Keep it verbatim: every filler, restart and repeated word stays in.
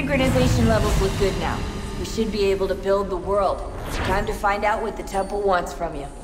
synchronization levels look good now. We should be able to build the world. Time to find out what the temple wants from you.